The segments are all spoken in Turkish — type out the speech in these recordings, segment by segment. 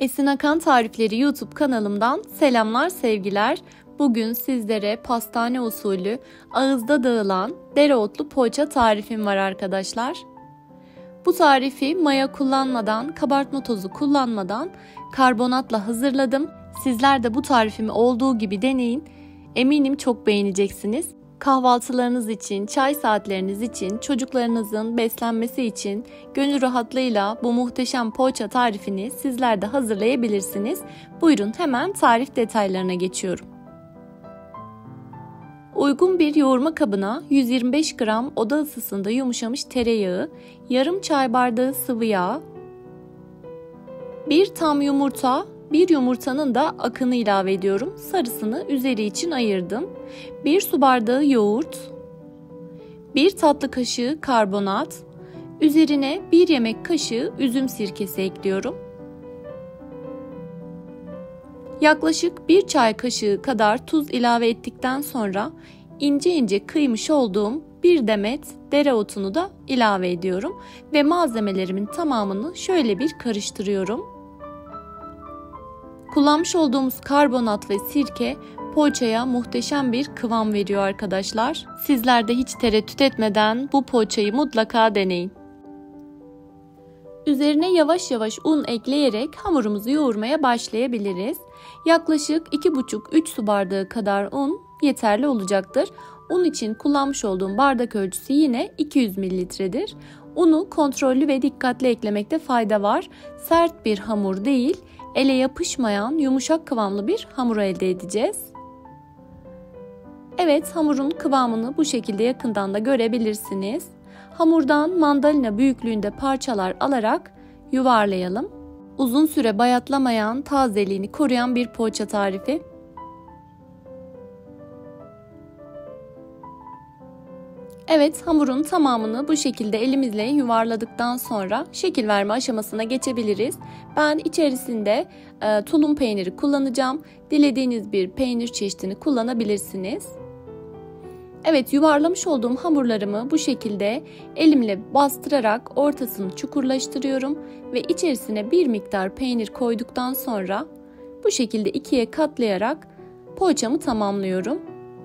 Esin Akan Tarifleri YouTube kanalımdan selamlar sevgiler. Bugün sizlere pastane usulü ağızda dağılan dereotlu poğaça tarifim var arkadaşlar. Bu tarifi maya kullanmadan, kabartma tozu kullanmadan karbonatla hazırladım. Sizler de bu tarifimi olduğu gibi deneyin. Eminim çok beğeneceksiniz. Kahvaltılarınız için, çay saatleriniz için, çocuklarınızın beslenmesi için gönül rahatlığıyla bu muhteşem poğaça tarifini sizler de hazırlayabilirsiniz. Buyurun hemen tarif detaylarına geçiyorum. Uygun bir yoğurma kabına 125 gram oda ısısında yumuşamış tereyağı, yarım çay bardağı sıvı yağ, bir tam yumurta, bir yumurtanın da akını ilave ediyorum. Sarısını üzeri için ayırdım. 1 su bardağı yoğurt, 1 tatlı kaşığı karbonat, üzerine 1 yemek kaşığı üzüm sirkesi ekliyorum. Yaklaşık 1 çay kaşığı kadar tuz ilave ettikten sonra ince ince kıymış olduğum bir demet dereotunu da ilave ediyorum ve malzemelerimin tamamını şöyle bir karıştırıyorum. Kullanmış olduğumuz karbonat ve sirke poğaçaya muhteşem bir kıvam veriyor arkadaşlar. Sizler de hiç tereddüt etmeden bu poğaçayı mutlaka deneyin. Üzerine yavaş yavaş un ekleyerek hamurumuzu yoğurmaya başlayabiliriz. Yaklaşık 2,5-3 su bardağı kadar un yeterli olacaktır. Un için kullanmış olduğum bardak ölçüsü yine 200 mililitredir. Unu kontrollü ve dikkatli eklemekte fayda var. Sert bir hamur değil, ele yapışmayan yumuşak kıvamlı bir hamur elde edeceğiz. Evet, hamurun kıvamını bu şekilde yakından da görebilirsiniz. Hamurdan mandalina büyüklüğünde parçalar alarak yuvarlayalım. Uzun süre bayatlamayan, tazeliğini koruyan bir poğaça tarifi. Evet, hamurun tamamını bu şekilde elimizle yuvarladıktan sonra şekil verme aşamasına geçebiliriz. Ben içerisinde tulum peyniri kullanacağım. Dilediğiniz bir peynir çeşidini kullanabilirsiniz. Evet, yuvarlamış olduğum hamurlarımı bu şekilde elimle bastırarak ortasını çukurlaştırıyorum ve içerisine bir miktar peynir koyduktan sonra bu şekilde ikiye katlayarak poğaçamı tamamlıyorum.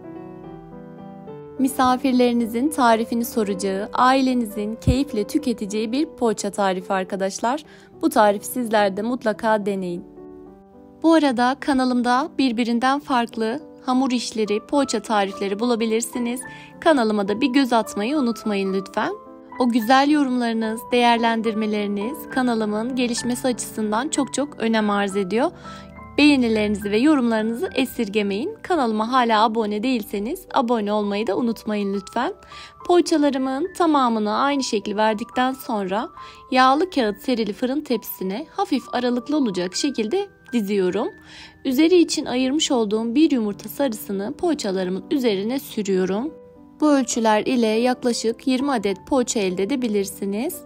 Misafirlerinizin tarifini soracağı, ailenizin keyifle tüketeceği bir poğaça tarifi arkadaşlar. Bu tarifi sizler de mutlaka deneyin. Bu arada kanalımda birbirinden farklı hamur işleri, poğaça tarifleri bulabilirsiniz. Kanalıma da bir göz atmayı unutmayın lütfen. O güzel yorumlarınız, değerlendirmeleriniz kanalımın gelişmesi açısından çok önem arz ediyor. Beğenilerinizi ve yorumlarınızı esirgemeyin. Kanalıma hala abone değilseniz abone olmayı da unutmayın lütfen. Poğaçalarımın tamamını aynı şekli verdikten sonra yağlı kağıt serili fırın tepsisine hafif aralıklı olacak şekilde diziyorum. Üzeri için ayırmış olduğum bir yumurta sarısını poğaçalarımın üzerine sürüyorum. Bu ölçüler ile yaklaşık 20 adet poğaça elde edebilirsiniz.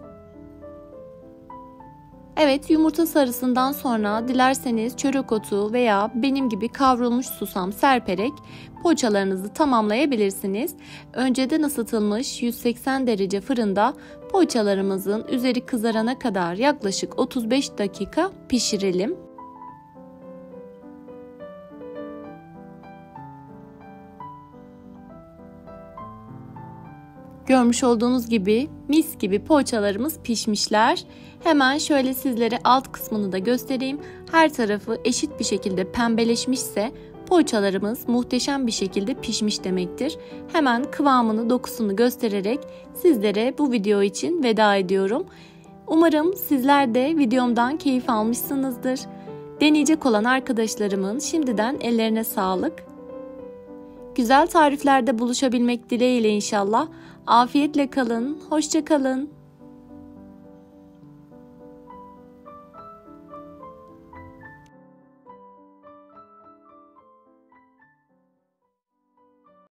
Evet, yumurta sarısından sonra dilerseniz çörek otu veya benim gibi kavrulmuş susam serperek poğaçalarınızı tamamlayabilirsiniz. Önceden ısıtılmış 180 derece fırında poğaçalarımızın üzeri kızarana kadar yaklaşık 35 dakika pişirelim. Görmüş olduğunuz gibi mis gibi poğaçalarımız pişmişler. Hemen şöyle sizlere alt kısmını da göstereyim. Her tarafı eşit bir şekilde pembeleşmişse poğaçalarımız muhteşem bir şekilde pişmiş demektir. Hemen kıvamını, dokusunu göstererek sizlere bu video için veda ediyorum. Umarım sizler de videomdan keyif almışsınızdır. Deneyecek olan arkadaşlarımın şimdiden ellerine sağlık. Güzel tariflerde buluşabilmek dileğiyle inşallah. Afiyetle kalın, hoşça kalın.